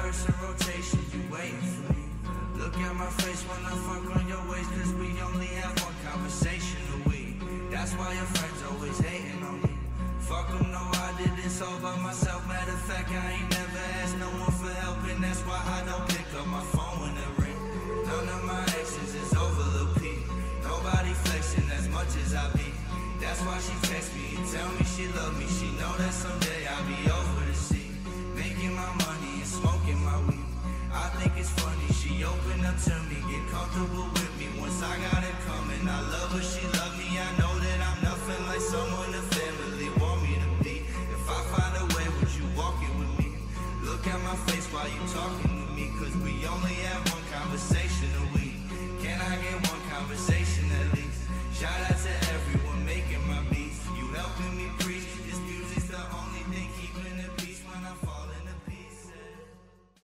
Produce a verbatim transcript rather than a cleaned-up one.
reverse and rotation, you waiting for me. Look at my face when I fuck on your waist, cause we only have one conversation a week. That's why your friends always hating on me. Fuck them, no, I did this all by myself. Matter of fact, I ain't never asked no one for help, and that's why I don't pick up my phone when it ring. None of my exes is over Lil P. Nobody flexing as much as I be. That's why she text me and tell me she love me. She know that someday I'll be over the sea, making my money and smoking my weed. I think it's funny, she opened up to me, get comfortable with me. Once I got it coming, I love her, she love me.